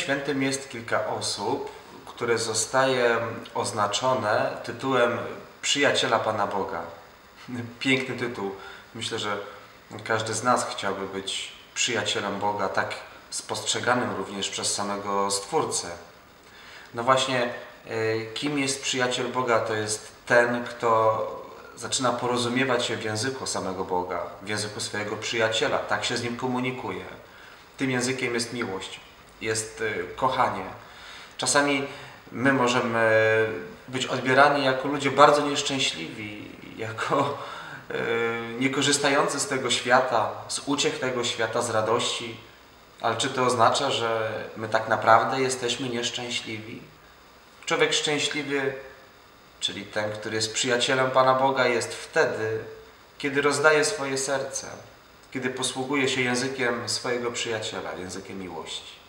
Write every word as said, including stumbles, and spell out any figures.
Świętym jest kilka osób, które zostaje oznaczone tytułem przyjaciela Pana Boga. Piękny tytuł. Myślę, że każdy z nas chciałby być przyjacielem Boga, tak spostrzeganym również przez samego Stwórcę. No właśnie, kim jest przyjaciel Boga? To jest ten, kto zaczyna porozumiewać się w języku samego Boga, w języku swojego przyjaciela, tak się z nim komunikuje. Tym językiem jest miłość, jest kochanie. Czasami my możemy być odbierani jako ludzie bardzo nieszczęśliwi, jako niekorzystający z tego świata, z uciech tego świata, z radości. Ale czy to oznacza, że my tak naprawdę jesteśmy nieszczęśliwi? Człowiek szczęśliwy, czyli ten, który jest przyjacielem Pana Boga, jest wtedy, kiedy rozdaje swoje serce, kiedy posługuje się językiem swojego przyjaciela, językiem miłości.